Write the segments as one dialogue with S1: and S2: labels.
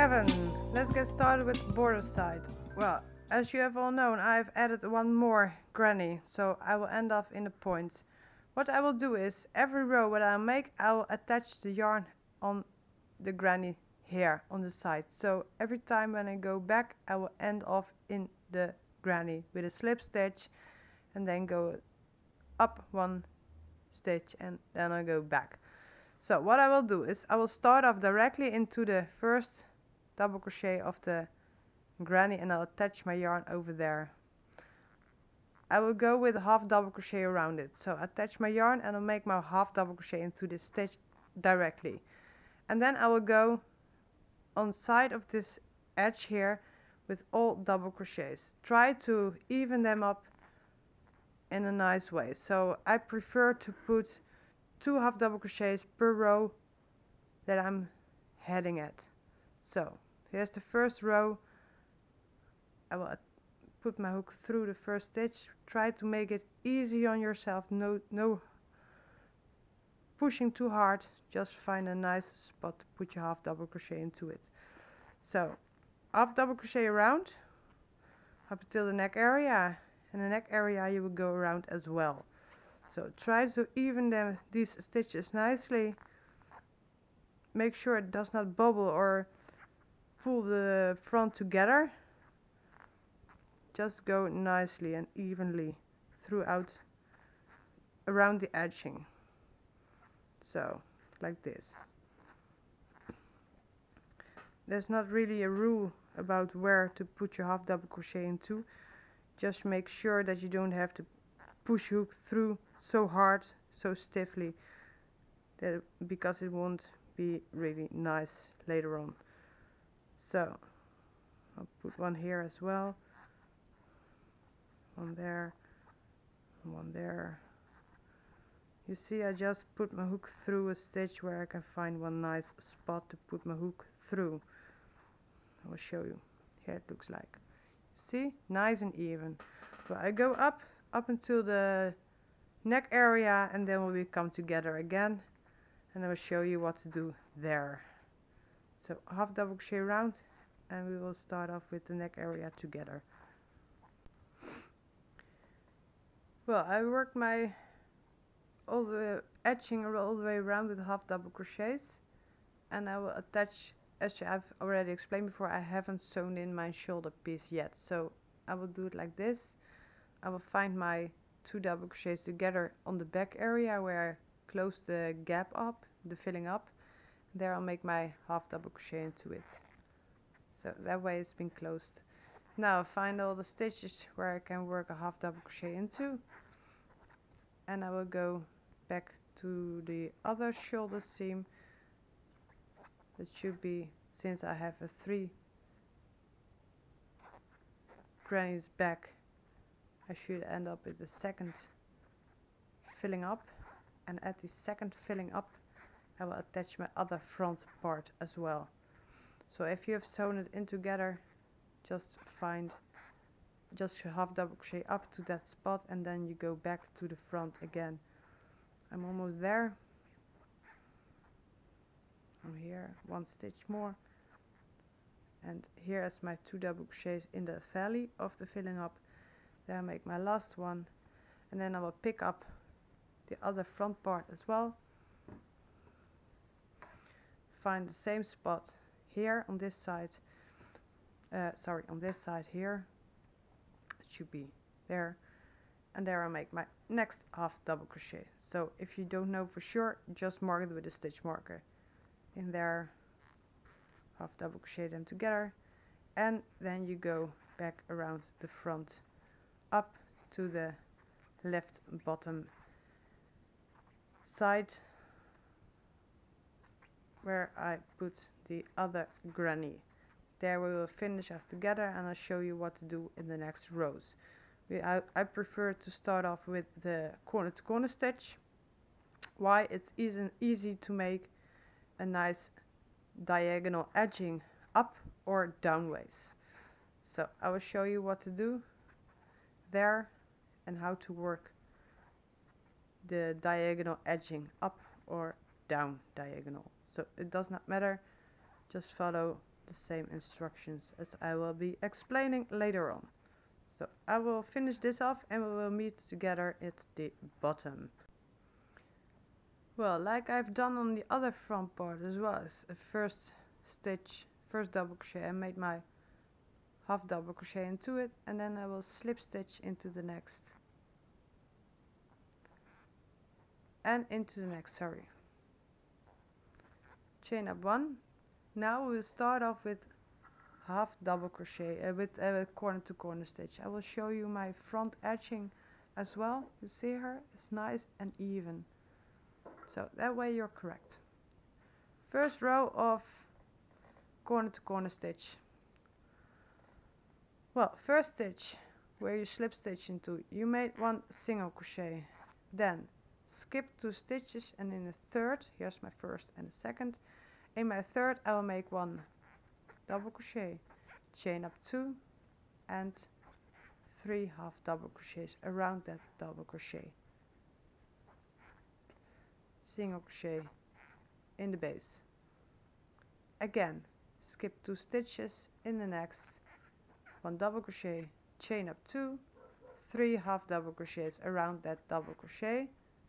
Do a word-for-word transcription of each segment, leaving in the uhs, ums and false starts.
S1: seven. Let's get started with the border side. Well, as you have all known, I've added one more granny, so I will end off in the point. What I will do is, every row that I make, I will attach the yarn on the granny here on the side. So every time when I go back, I will end off in the granny with a slip stitch, and then go up one stitch, and then I go back. So what I will do is, I will start off directly into the first double crochet of the granny, and I'll attach my yarn over there. I will go with a half double crochet around it. So attach my yarn and I'll make my half double crochet into this stitch directly. And then I will go on side of this edge here with all double crochets. Try to even them up in a nice way. So I prefer to put two half double crochets per row that I'm heading at. So here's the first row. I will put my hook through the first stitch. Try to make it easy on yourself, no no pushing too hard, just find a nice spot to put your half double crochet into it. So half double crochet around up until the neck area, and the neck area you will go around as well. So try to even them these stitches nicely. Make sure it does not bubble or pull the front together. Just go nicely and evenly throughout around the edging. So like this. There's not really a rule about where to put your half double crochet into. Just make sure that you don't have to push hook through so hard, so stiffly, that because it won't be really nice later on. So I'll put one here as well. One there, one there. You see, I just put my hook through a stitch where I can find one nice spot to put my hook through. I will show you. Here it looks like. See, nice and even. So I go up, up until the neck area, and then we come together again, and I will show you what to do there. So half double crochet around, and we will start off with the neck area together. Well, I work my all the edging all the way around with half double crochets, and I will attach, as I've already explained before, I haven't sewn in my shoulder piece yet, so I will do it like this. I will find my two double crochets together on the back area where I close the gap up, the filling up. There I'll make my half double crochet into it. So that way it's been closed. Now find all the stitches where I can work a half double crochet into, and I will go back to the other shoulder seam. That should be, since I have a three grannies back, I should end up with the second filling up, and at the second filling up I will attach my other front part as well. So if you have sewn it in together, just find just half double crochet up to that spot, and then you go back to the front again. I'm almost there. I'm here, one stitch more, and here is my two double crochets in the valley of the filling up. There I make my last one, and then I will pick up the other front part as well. Find the same spot here on this side, uh, sorry on this side here, it should be there, and there I make my next half double crochet. So if you don't know for sure, just mark it with a stitch marker. In there, half double crochet them together, and then you go back around the front up to the left bottom side where I put the other granny. There we will finish off together, and I'll show you what to do in the next rows. We, I, I prefer to start off with the corner to corner stitch. Why? It's easy, easy to make a nice diagonal edging up or downways. So I will show you what to do there and how to work the diagonal edging up or down diagonal. So it does not matter, just follow the same instructions as I will be explaining later on. So I will finish this off and we will meet together at the bottom. Well, like I've done on the other front part as well, as a first stitch, first double crochet, I made my half double crochet into it, and then I will slip stitch into the next and into the next, sorry. Chain up one. Now we'll start off with half double crochet uh, with a uh, corner to corner stitch. I will show you my front edging as well. You see her? It's nice and even. So that way you're correct. First row of corner to corner stitch. Well, first stitch where you slip stitch into, you made one single crochet, then skip two stitches, and in the third, here's my first and the second, in my third I will make one double crochet, chain up two and three half double crochets around that double crochet, single crochet in the base, again skip two stitches, in the next one double crochet, chain up two, three half double crochets around that double crochet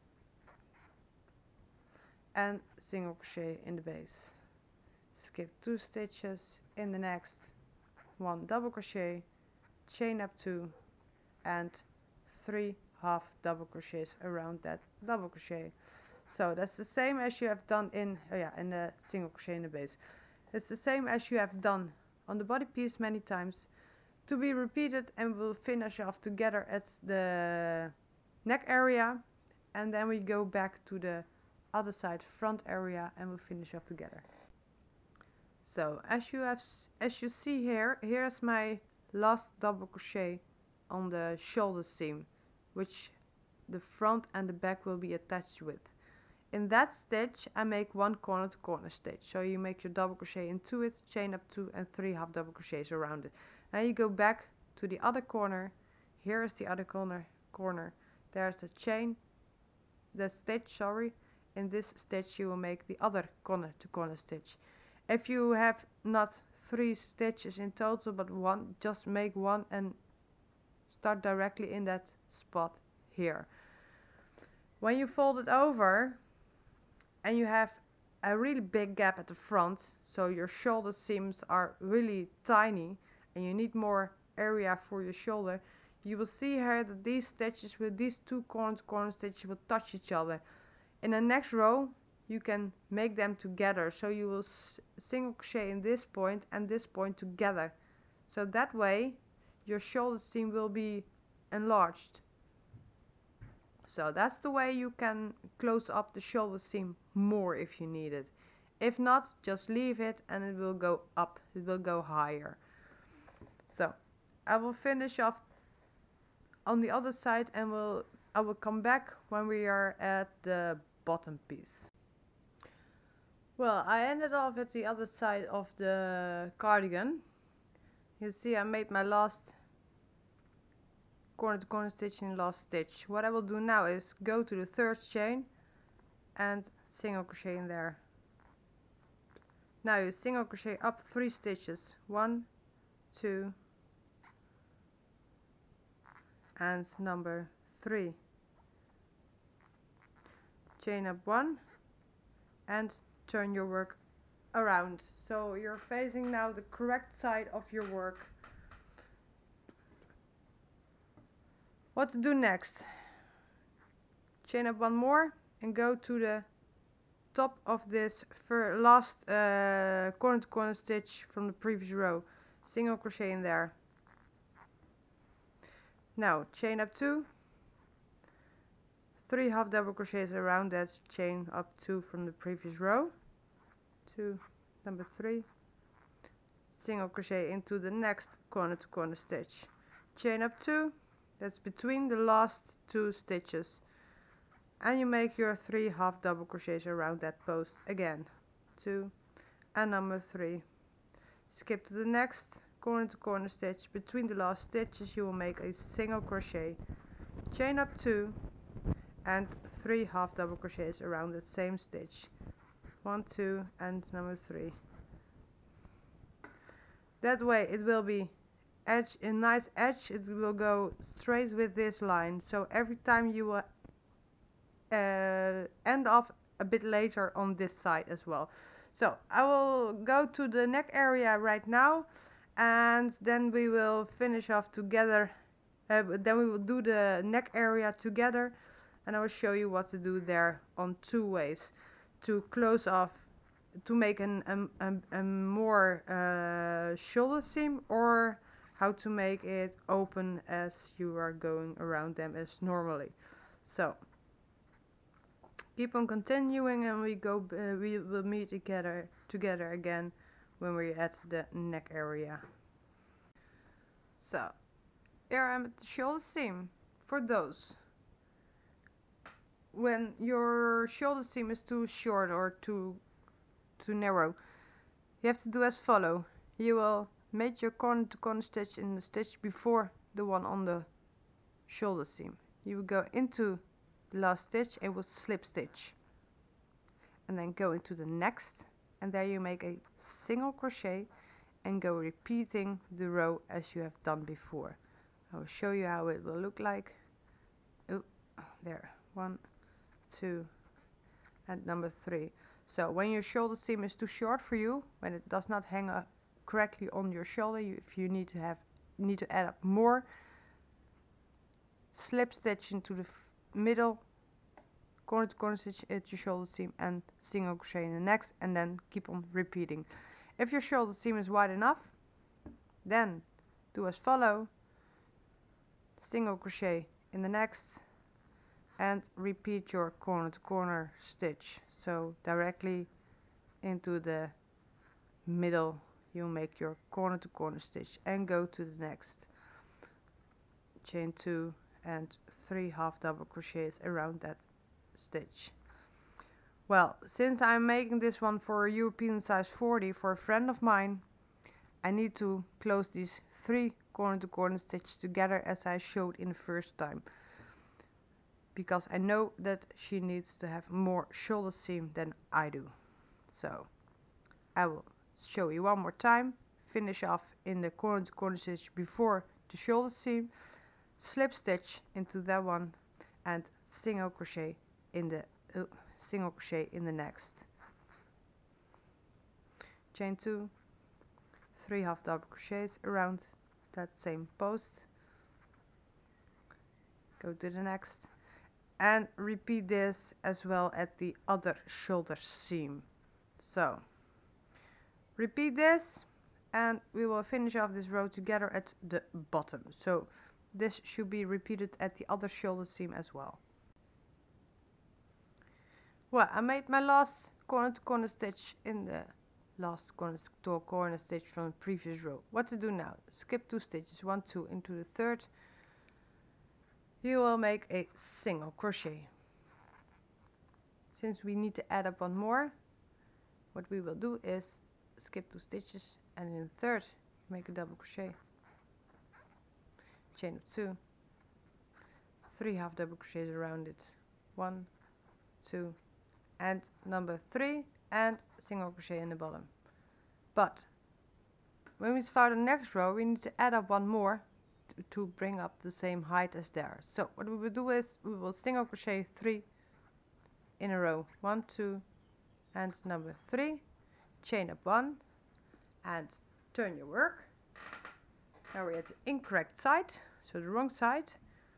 S1: and single crochet in the base, skip two stitches, in the next one double crochet, chain up two and three half double crochets around that double crochet. So that's the same as you have done in oh yeah in the single crochet in the base. It's the same as you have done on the body piece many times, to be repeated, and we'll finish off together at the neck area, and then we go back to the other side front area and we'll finish off together. So as you have as you see here, here's my last double crochet on the shoulder seam, which the front and the back will be attached with. In that stitch I make one corner to corner stitch, so you make your double crochet into it, chain up two and three half double crochets around it. Now you go back to the other corner. Here is the other corner corner there's the chain, the stitch, sorry. In this stitch you will make the other corner to corner stitch. If you have not three stitches in total but one, just make one and start directly in that spot here. When you fold it over and you have a really big gap at the front, so your shoulder seams are really tiny and you need more area for your shoulder, you will see here that these stitches with these two corner to corner stitches will touch each other. In the next row you can make them together, so you will single crochet in this point and this point together, so that way your shoulder seam will be enlarged. So that's the way you can close up the shoulder seam more if you need it. If not, just leave it and it will go up, it will go higher. So I will finish off on the other side and we'll, I will come back when we are at the bottom piece. Well, I ended off at the other side of the cardigan. You see I made my last corner to corner stitch in the last stitch. What I will do now is go to the third chain and single crochet in there. Now you single crochet up three stitches, one, two and number three, chain up one and turn your work around, so you're facing now the correct side of your work. What to do next? Chain up one more and go to the top of this for last uh, corner to corner stitch from the previous row, single crochet in there. Now chain up two, three half double crochets around that chain up two from the previous row, two, number three, single crochet into the next corner to corner stitch, chain up two, that's between the last two stitches, and you make your three half double crochets around that post again, two and number three, skip to the next corner to corner stitch, between the last stitches you will make a single crochet, chain up two and three half double crochets around that same stitch, one, two and number three, That way it will be edge, a nice edge. It will go straight with this line, so every time you will uh, end off a bit later on this side as well. So I will go to the neck area right now, and then we will finish off together. Uh, then we will do the neck area together, and I will show you what to do there on two ways to close off, to make an um, um, a more uh, shoulder seam, or how to make it open as you are going around them as normally. So keep on continuing, and we go uh, we will meet together together again when we're at the neck area. So here I'm at the shoulder seam. For those, when your shoulder seam is too short or too too narrow, you have to do as follow. You will make your corner to corner stitch in the stitch before the one on the shoulder seam. You will go into the last stitch and will slip stitch, and then go into the next, and there you make a single crochet and go repeating the row as you have done before. I will show you how it will look like. Oh, there, one, two, and number three. So when your shoulder seam is too short for you, when it does not hang up correctly on your shoulder, you, if you need to have need to add up more, slip stitch into the middle, corner to corner stitch at your shoulder seam, and single crochet in the next, and then keep on repeating. If your shoulder seam is wide enough, then do as follow: single crochet in the next, and repeat your corner to corner stitch. So directly into the middle you make your corner to corner stitch and go to the next. Chain two and three half double crochets around that stitch. Well, since I'm making this one for a European size forty for a friend of mine, I need to close these three corner to corner stitches together as I showed in the first time, because I know that she needs to have more shoulder seam than I do. So I will show you one more time. Finish off in the corner to corner stitch before the shoulder seam, slip stitch into that one, and single crochet in the uh, single crochet in the next. Chain two, three half double crochets around that same post, go to the next, and repeat this as well at the other shoulder seam. So repeat this, and we will finish off this row together at the bottom. So this should be repeated at the other shoulder seam as well. Well, I made my last corner to corner stitch in the last corner to corner stitch from the previous row. What to do now? Skip two stitches, one, two, into the third. You will make a single crochet. Since we need to add up one more, what we will do is skip two stitches, and in the third make a double crochet, chain of two, three half double crochets around it, one, two, and number three, and single crochet in the bottom. But when we start the next row, we need to add up one more to, to bring up the same height as there. So what we will do is we will single crochet three in a row, one, two, and number three, chain up one, and turn your work. Now we're at the incorrect side, so the wrong side.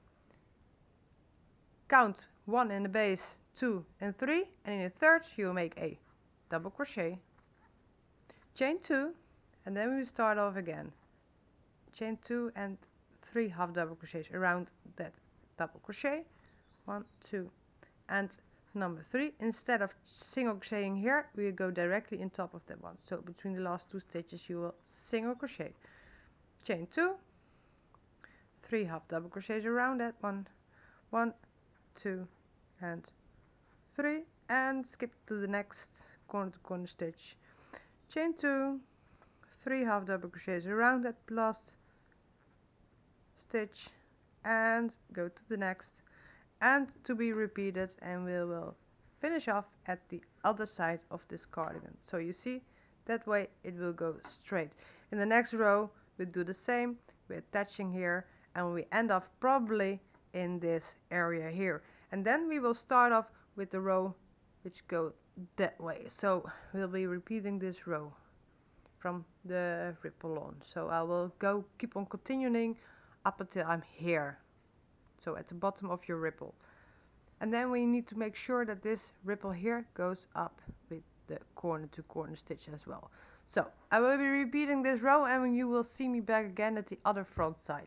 S1: Count one in the base, two and three, and in the third you will make a double crochet, chain two, and then we start off again, chain two and three half double crochets around that double crochet, one, two, and number three. Instead of single crocheting here, we will go directly on top of that one. So between the last two stitches you will single crochet, chain two, three half double crochets around that one, one, two, and three, and skip to the next corner to corner stitch, chain two, three half double crochets around that last stitch, and go to the next, and to be repeated, and we will finish off at the other side of this cardigan. So you see That way it will go straight. In the next row we do the same. We're attaching here and we end off probably in this area here. And then we will start off with the row which go that way. So we'll be repeating this row from the ripple on. So I will go keep on continuing up until I'm here. So at the bottom of your ripple. And then we need to make sure that this ripple here goes up with the corner to corner stitch as well. So I will be repeating this row and you will see me back again at the other front side.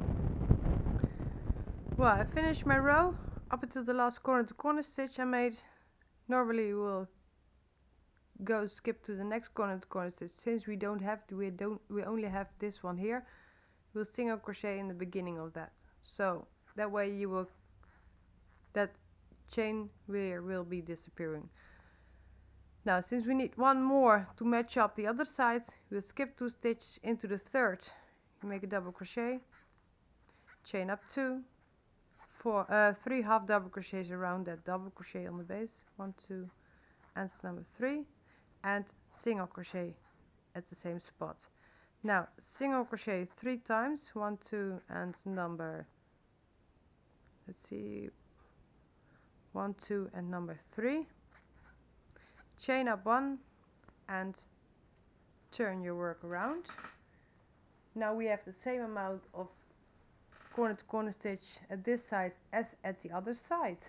S1: Well, I finished my row up until the last corner to corner stitch I made. Normally we'll go skip to the next corner to corner stitch. Since we don't have to, we don't we only have this one here, we'll single crochet in the beginning of that. So that way you will that chain where will be disappearing. Now since we need one more to match up the other side, we'll skip two stitches into the third. You make a double crochet, chain up two, four, uh, three half double crochets around that double crochet on the base, one, two, and number three, and single crochet at the same spot. Now single crochet three times, one, two, and number, let's see, one, two, and number three. Chain up one and turn your work around. Now we have the same amount of corner to corner stitch at this side as at the other side.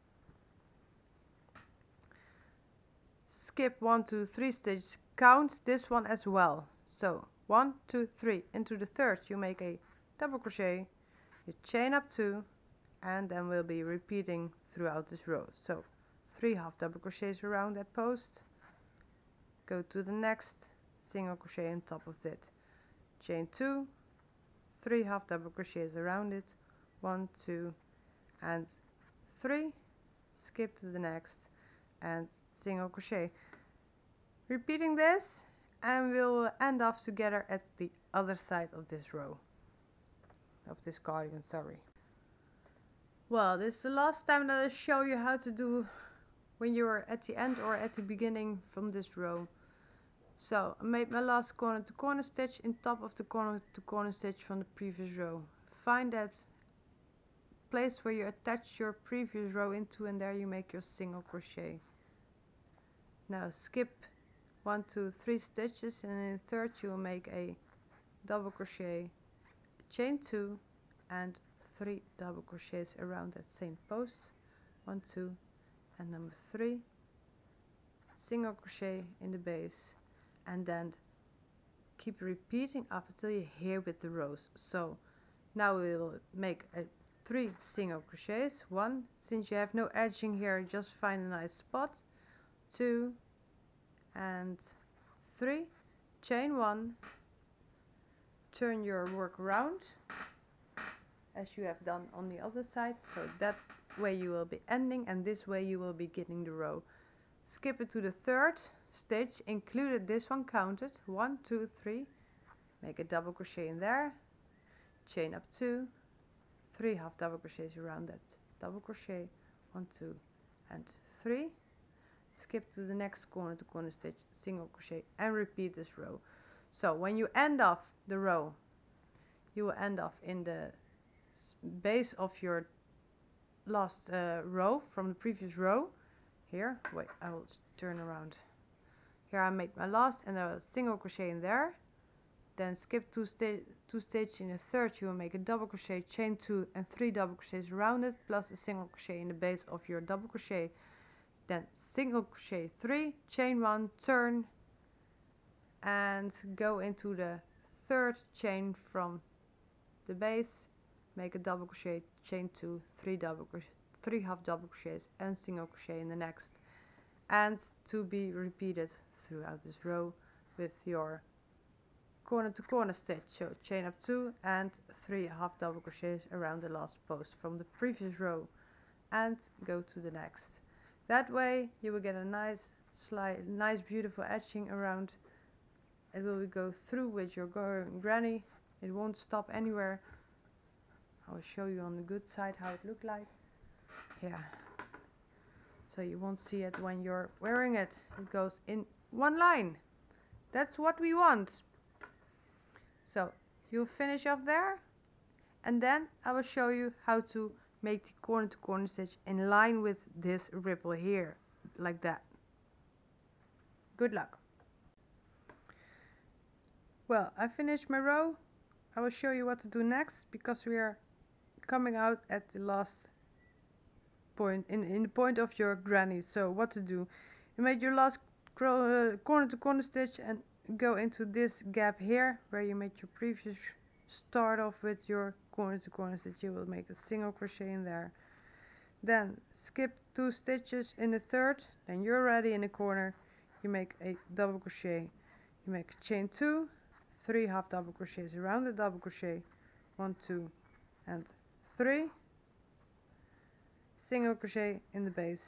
S1: Skip one, two, three stitches, count this one as well. So one, two, three, into the third you make a double crochet, you chain up two, and then we'll be repeating throughout this row. So three half double crochets around that post, go to the next, single crochet on top of it, chain two, three half double crochets around it, one, two, and three, skip to the next, and single crochet. Repeating this, and we'll end off together at the other side of this row, of this cardigan, sorry. Well, this is the last time that I show you how to do when you're at the end or at the beginning from this row. So I made my last corner to corner stitch in top of the corner to corner stitch from the previous row. Find that place where you attach your previous row into, and there you make your single crochet. Now skip one, two, three stitches, and in the third you will make a double crochet, chain two, and three double crochets around that same post, one, two, and number three, single crochet in the base, and then keep repeating up until you're here with the rows. So now we will make a three single crochets, one, since you have no edging here, just find a nice spot, two, and three, chain one, turn your work around as you have done on the other side, so that way you will be ending, and this way you will be getting the row. Skip it to the third stitch, included this one counted, one, two, three, make a double crochet in there, chain up two, three half double crochets around that double crochet, one, two, and three, skip to the next corner to corner stitch, single crochet, and repeat this row. So when you end off the row, you will end off in the base of your last uh, row from the previous row. Here, wait, I will turn around. Here I made my last, and I will single crochet in there, then skip two, sta two stitches. In the third you will make a double crochet, chain two, and three double crochets around it, plus a single crochet in the base of your double crochet, then single crochet three, chain one, turn, and go into the third chain from the base, make a double crochet, chain two, three double crochet, three half double crochets, and single crochet in the next, and to be repeated throughout this row with your corner to corner stitch. So chain up two and three half double crochets around the last post from the previous row, and go to the next. That way you will get a nice slide, nice beautiful edging around. It will go through with your granny. It won't stop anywhere. I will show you on the good side how it looked like. Yeah. So you won't see it when you're wearing it. It goes in one line. That's what we want. So you'll finish off there, and then I will show you how to make the corner to corner stitch in line with this ripple here, like that. Good luck. Well, I finished my row. I will show you what to do next, because we are coming out at the last point, in, in the point of your granny. So what to do? You made your last uh, corner to corner stitch and go into this gap here where you made your previous start off with your corner to corner stitch. You will make a single crochet in there, then skip two stitches in the third, then you're ready in the corner. You make a double crochet, you make a chain two, three half double crochets around the double crochet, one, two, and three, single crochet in the base.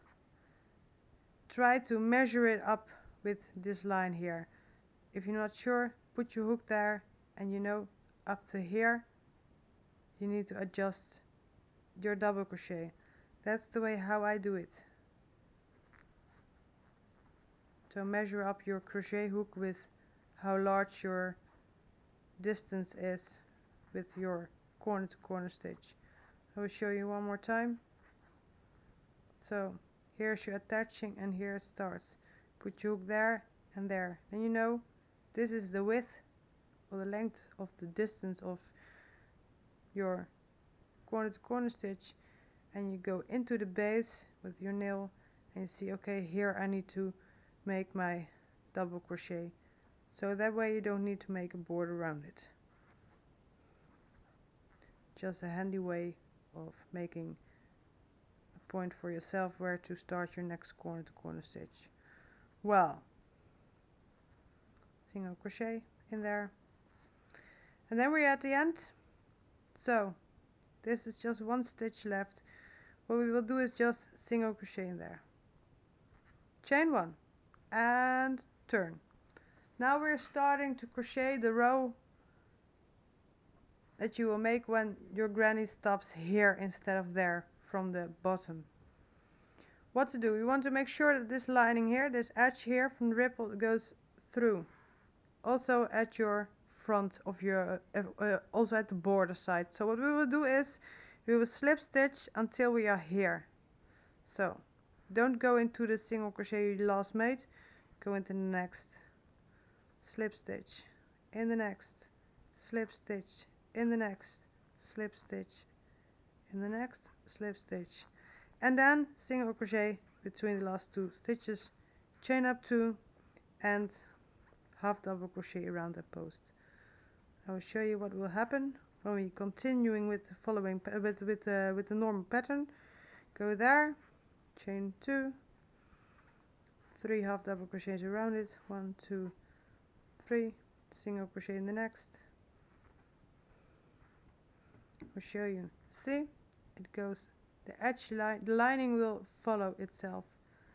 S1: Try to measure it up with this line here. If you're not sure, put your hook there, and you know up to here you need to adjust your double crochet. That's the way how I do it. So measure up your crochet hook with how large your distance is with your corner to corner stitch. I will show you one more time. So here's your attaching, and here it starts. Put your hook there and there. Then you know this is the width or the length of the distance of your corner to corner stitch, and you go into the base with your nail and you see, okay, here I need to make my double crochet. So that way you don't need to make a border around it. Just a handy way of making a point for yourself where to start your next corner to corner stitch. Well, single crochet in there, and then we're at the end. So this is just one stitch left. What we will do is just single crochet in there, chain one, and turn. Now we're starting to crochet the row that you will make when your granny stops here instead of there from the bottom. What to do? We want to make sure that this lining here, this edge here from the ripple, goes through. Also at your front of your, uh, uh, also at the border side. So what we will do is we will slip stitch until we are here. So don't go into the single crochet you last made, go into the next, slip stitch, in the next, slip stitch, in the next, slip stitch, in the next, slip stitch, and then single crochet between the last two stitches, chain up two, and half double crochet around that post. I will show you what will happen when we continuing with the following with with uh, with the normal pattern. Go there, chain two, three half double crochets around it, one, two, three, single crochet in the next. I'll show you. See, it goes, the edge line, the lining will follow itself.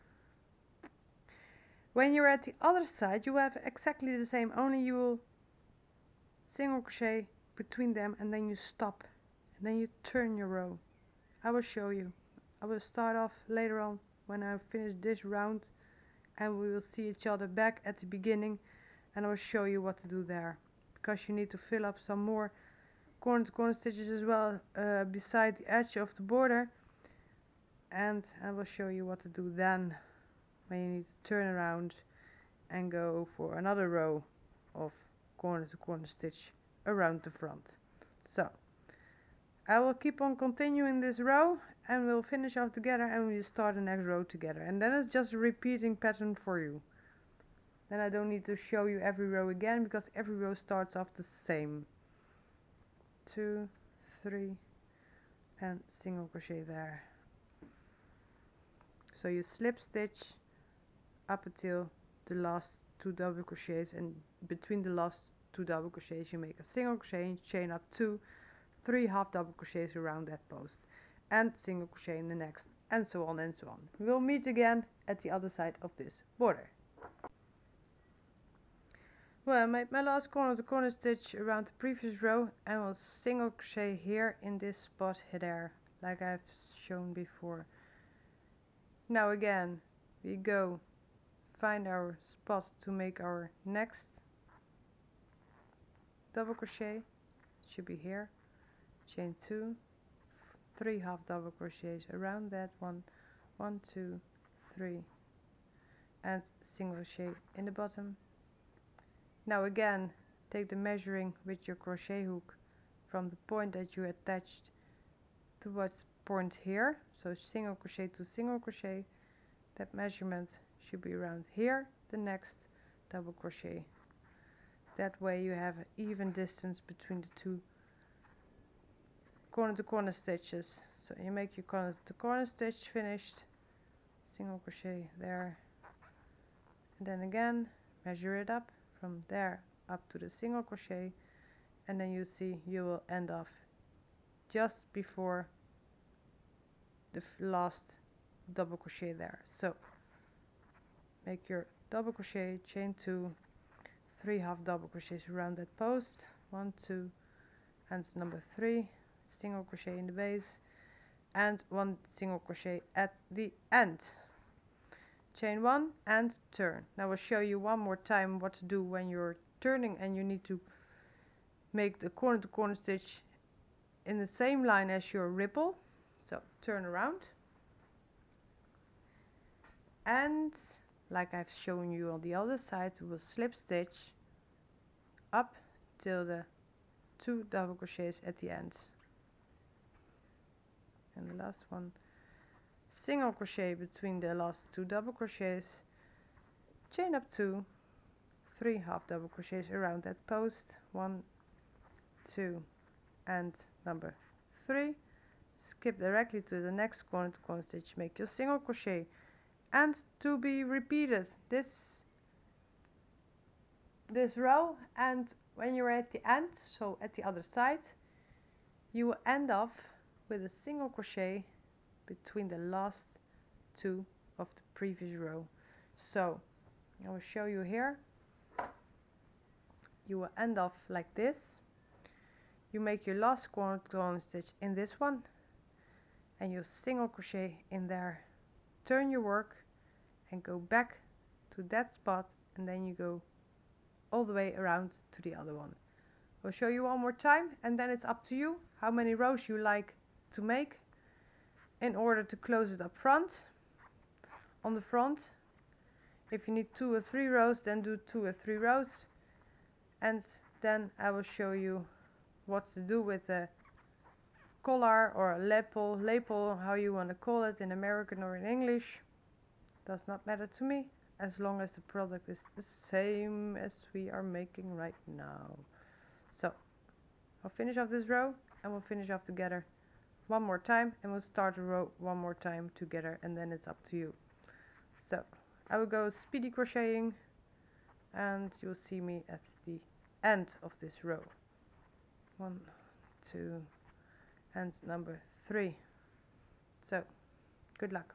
S1: When you're at the other side, you have exactly the same, only you will single crochet between them, and then you stop, and then you turn your row. I will show you. I will start off later on when I finish this round, and we will see each other back at the beginning, and I will show you what to do there, because you need to fill up some more corner to corner stitches as well uh, beside the edge of the border, and I will show you what to do then when you need to turn around and go for another row of corner to corner stitch around the front. So I will keep on continuing this row, and we'll finish off together, and we'll start the next row together, and then it's just a repeating pattern for you. Then I don't need to show you every row again, because every row starts off the same. Two, three, and single crochet there. So you slip stitch up until the last two double crochets, and between the last two double crochets you make a single crochet, chain up two, three half double crochets around that post, and single crochet in the next, and so on and so on. We'll meet again at the other side of this border. Well, I made my last corner to corner stitch around the previous row, and will single crochet here in this spot there, like I've shown before. Now again we go find our spot to make our next double crochet. Should be here. Chain two, three half double crochets around that one, one, two, three, and single crochet in the bottom. Now again, take the measuring with your crochet hook from the point that you attached towards the point here, so single crochet to single crochet. That measurement should be around here, the next double crochet. That way you have an even distance between the two corner to corner stitches. So you make your corner to corner stitch finished, single crochet there, and then again measure it up from there up to the single crochet, and then you see you will end off just before the last double crochet there. So make your double crochet, chain two, three half double crochets around that post, one, two, and number three, single crochet in the base, and one single crochet at the end. Chain one and turn. Now we'll show you one more time what to do when you're turning and you need to make the corner to corner stitch in the same line as your ripple. So turn around, and like I've shown you on the other side, we will slip stitch up till the two double crochets at the end, and the last one, single crochet between the last two double crochets, chain up two, three half double crochets around that post, one, two, and number three, skip directly to the next corner to corner stitch, make your single crochet, and to be repeated this this row. And when you're at the end, so at the other side, you will end off with a single crochet between the last two of the previous row. So I will show you here. You will end off like this. You make your last corner to corner stitch in this one, and you single crochet in there, turn your work and go back to that spot, and then you go all the way around to the other one. I'll show you one more time, and then it's up to you how many rows you like to make. In order to close it up front, on the front, if you need two or three rows, then do two or three rows, and then I will show you what to do with a collar or a lapel, lapel, how you want to call it in American or in English, does not matter to me, as long as the product is the same as we are making right now. So I'll finish off this row and we'll finish off together one more time, and we'll start a row one more time together, and then it's up to you. So I will go speedy crocheting, and you'll see me at the end of this row. One, two, and number three. So good luck.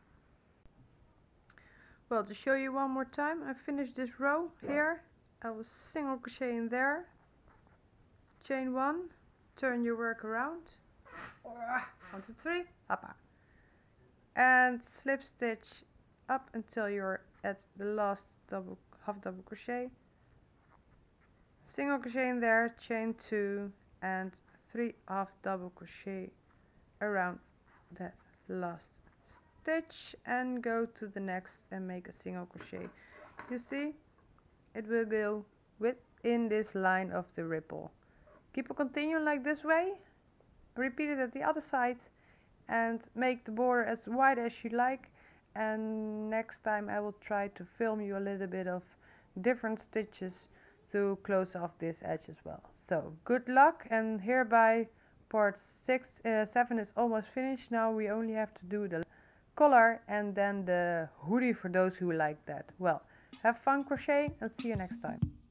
S1: Well, to show you one more time, I finished this row here. I will single crochet in there, chain one, turn your work around, one, two, three, hoppa, and slip stitch up until you're at the last double half double crochet, single crochet in there, chain two, and three half double crochet around that last stitch, and go to the next and make a single crochet. You see, it will go within this line of the ripple. Keep on continuing like this way, repeat it at the other side, and make the border as wide as you like. And next time I will try to film you a little bit of different stitches to close off this edge as well. So good luck, and hereby part six, uh, seven is almost finished. Now we only have to do the collar and then the hoodie for those who like that. Well, have fun crocheting, and see you next time.